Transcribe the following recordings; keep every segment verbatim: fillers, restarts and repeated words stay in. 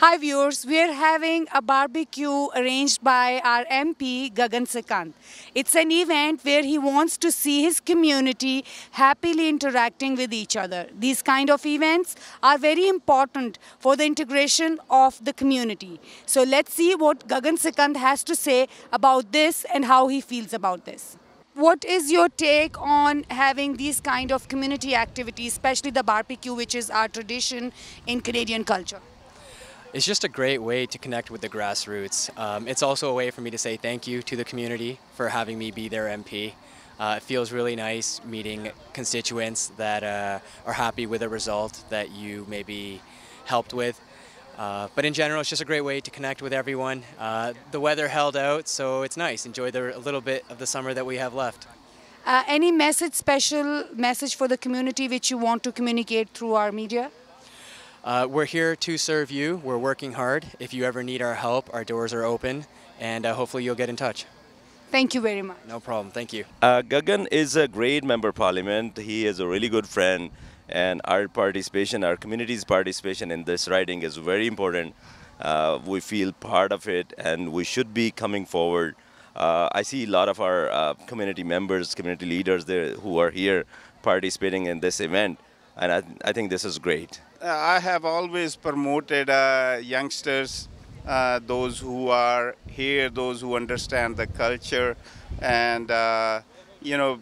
Hi viewers, we are having a barbecue arranged by our M P Gagan Sikand. It's an event where he wants to see his community happily interacting with each other. These kind of events are very important for the integration of the community. So let's see what Gagan Sikand has to say about this and how he feels about this. What is your take on having these kind of community activities, especially the barbecue, which is our tradition in Canadian culture? It's just a great way to connect with the grassroots. Um, it's also a way for me to say thank you to the community for having me be their M P. Uh, it feels really nice meeting constituents that uh, are happy with a result that you maybe helped with. Uh, but in general, it's just a great way to connect with everyone. Uh, the weather held out, so it's nice. Enjoy the, a little bit of the summer that we have left. Uh, any message, special message for the community which you want to communicate through our media? Uh, we're here to serve you. We're working hard. If you ever need our help, our doors are open, and uh, hopefully you'll get in touch. Thank you very much. No problem. Thank you. Uh, Gagan is a great member of parliament. He is a really good friend, and our participation, our community's participation in this riding is very important. Uh, we feel part of it, and we should be coming forward. Uh, I see a lot of our uh, community members, community leaders there who are here participating in this event, and I, I think this is great. I have always promoted uh, youngsters, uh, those who are here, those who understand the culture, and uh, you know,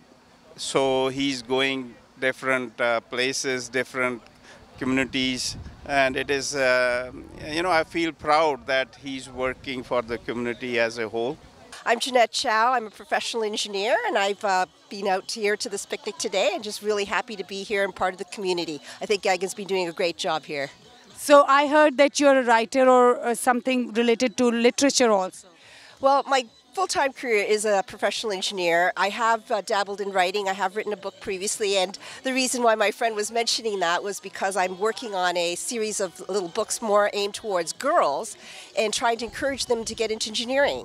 so he's going different uh, places, different communities, and it is, uh, you know, I feel proud that he's working for the community as a whole. I'm Jeanette Chow. I'm a professional engineer, and I've uh, been out here to this picnic today and just really happy to be here and part of the community. I think Gagan's been doing a great job here. So I heard that you're a writer or uh, something related to literature also. Well, my full-time career is a professional engineer. I have uh, dabbled in writing. I have written a book previously, and the reason why my friend was mentioning that was because I'm working on a series of little books more aimed towards girls and trying to encourage them to get into engineering.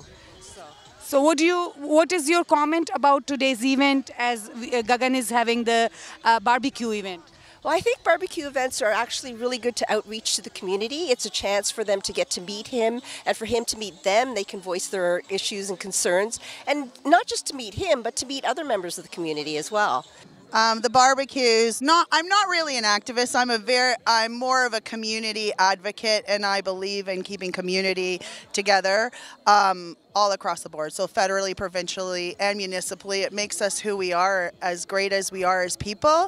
So what do you, what is your comment about today's event as uh, Gagan is having the uh, barbecue event? Well, I think barbecue events are actually really good to outreach to the community. It's a chance for them to get to meet him, and for him to meet them. They can voice their issues and concerns, and not just to meet him, but to meet other members of the community as well. Um, the barbecues, not, I'm not really an activist. I'm a very, I'm more of a community advocate, and I believe in keeping community together um, all across the board. So federally, provincially, and municipally, it makes us who we are, as great as we are as people.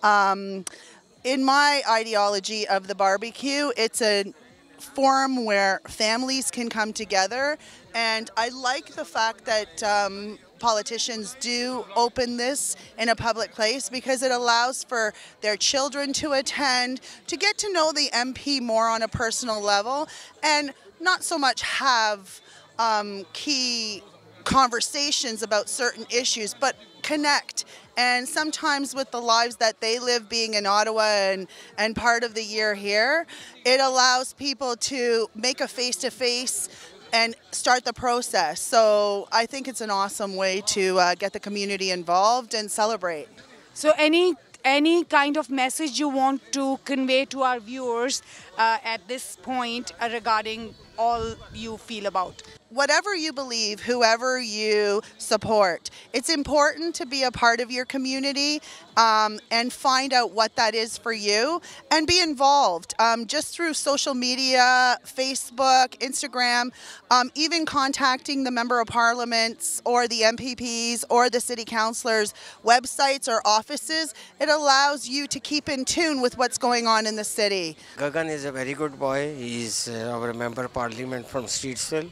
Um, in my ideology of the barbecue, it's a forum where families can come together, and I like the fact that um, politicians do open this in a public place because it allows for their children to attend, to get to know the M P more on a personal level, and not so much have um, key conversations about certain issues, but connect. And sometimes with the lives that they live being in Ottawa and, and part of the year here, it allows people to make a face-to-face and start the process. So I think it's an awesome way to uh, get the community involved and celebrate. So any any kind of message you want to convey to our viewers uh, at this point uh, regarding all you feel about? Whatever you believe, whoever you support, it's important to be a part of your community um, and find out what that is for you and be involved um, just through social media, Facebook, Instagram, um, even contacting the Member of Parliaments or the M P Ps or the City Councillors' websites or offices. It allows you to keep in tune with what's going on in the city. Gagan is a very good boy. He is uh, our Member of Parliament from Streetsville.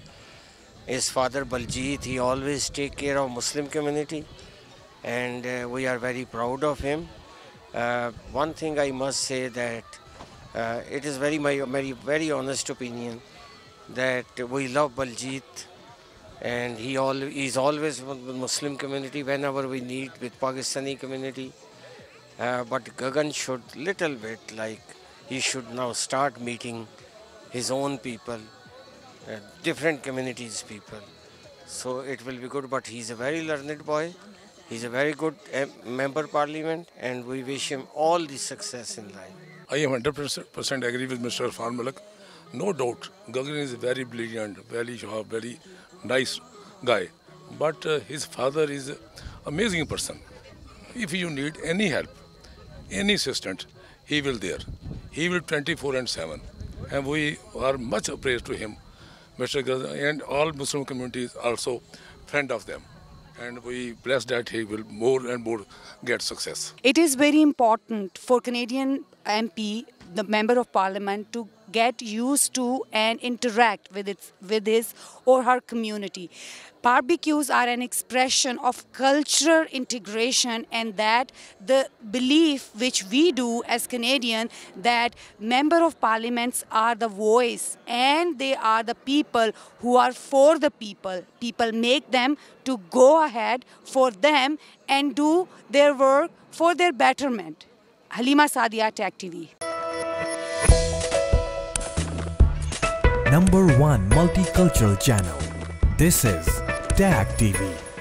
His father Baljit, he always take care of Muslim community, and uh, we are very proud of him. Uh, one thing I must say that uh, it is very my very very honest opinion that we love Baljit, and he all is always with the Muslim community whenever we need with Pakistani community. Uh, but Gagan should little bit like he should now start meeting his own people. Uh, different communities people, so it will be good. But he's a very learned boy, he's a very good uh, member parliament, and we wish him all the success in life. I am one hundred percent agree with Mister Irfan Malik No doubt, Gagan is very brilliant, very sharp, very nice guy. But uh, his father is an amazing person. If you need any help, any assistant, he will there. He will twenty-four and seven. And we are much appraised to him, Mister Gagan, and all Muslim communities also friend of them. And we bless that he will more and more get success. It is very important for Canadian M P, the Member of Parliament, to get used to and interact with its, with his or her community. Barbecues are an expression of cultural integration, and that the belief which we do as Canadian, that Member of Parliaments are the voice and they are the people who are for the people. People make them to go ahead for them and do their work for their betterment. Halima Sadia, Tag T V. Number one multicultural channel. This is Tag T V.